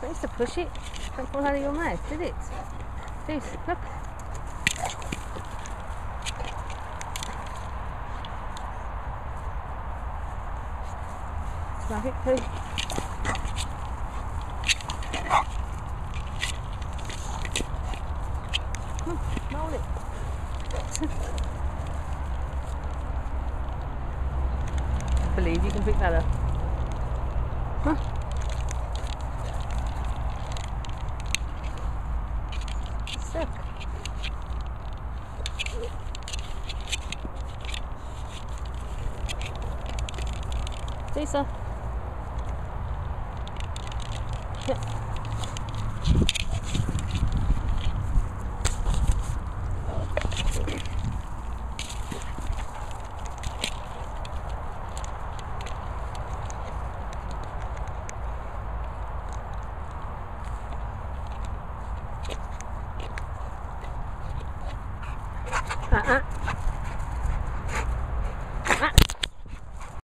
It used to push it. Don't fall out of your mouth, did it? Deuce, look. Smack it, please. Come on, roll it. I believe you can pick that up. Huh? Sick. Medusa. Yep. Uh-uh.